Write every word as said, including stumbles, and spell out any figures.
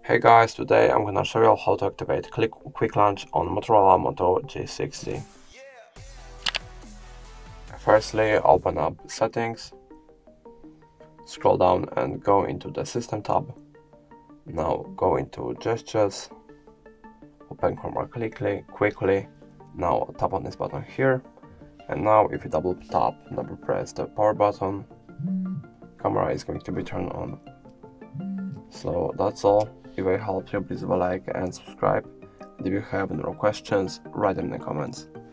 Hey guys, today I'm gonna show you how to activate Click Quick Launch on Motorola Moto G sixty. Firstly, open up Settings, scroll down and go into the System tab. Now go into Gestures, open Camera quickly, quickly. Now tap on this button here, and now if you double tap, double press the power button, camera is going to be turned on. So that's all. If it helped you, please leave a like and subscribe. And if you have any more questions, write them in the comments.